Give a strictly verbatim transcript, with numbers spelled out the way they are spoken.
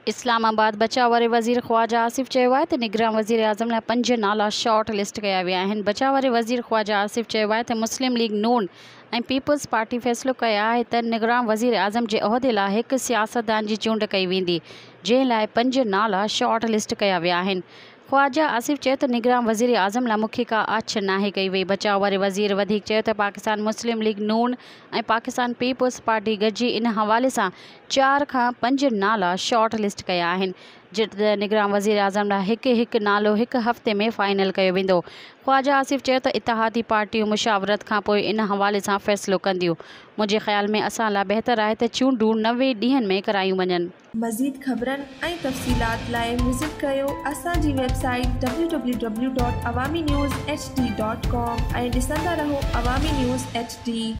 इस्लामाबाद बचाव वारे वज़ीर ख़्वाजा आसिफ़ चयो आहे त निगरान वज़ीर आज़म लाइ पंज नाला शॉर्ट लिस्ट कया विया आहिनि। बचाव वारे वज़ीर ख़्वाजा आसिफ़ चयो आहे त मुस्लिम लीग नून ऐं पीपल्स पार्टी फ़ैसिलो कया आहे त निगरान वज़ीर आज़म जे उहिदे लाइ हिकु सियासतदान जी चूंड कई वेंदी, जंहिं लाइ पंज नाला शॉर्ट लिस्ट कया विया आहिनि। ख़्वाजा आसिफ़ चयो त निगरान वज़ीर आज़म लाइ मूंखे का आछ नाहे कई वई। बचाव वारे वज़ीर वधीक चयो त पाकिस्तान मुस्लिम लीग नून ऐं पाकिस्तान पीपल्स पार्टी गॾिजी इन हवाले सां चारि खां पंज नाला शॉर्ट लिस्ट कया आहिनि, जिते निगरान वज़ीर आज़म लाइ हिकु हिकु नालो हिकु हफ़्ते में फाइनल कयो वेंदो। ख़्वाजा आसिफ़ चयो त इतिहादी पार्टियूं मुशावरत खां पोइ इन हवाले सां फ़ैसिलो कंदियूं। मुंहिंजे ख़्याल में असां लाइ बहितर आहे त चूंडूं नवे ॾींहंनि में करायूं वञनि। मज़ीद ख़बरनि ऐं तफ़सीलात लाइ विज़िट कयो असांजी website W W W dot Awami news H D dot com ऐं ॾिसंदा रहो अवामी न्यूज़ एच डी।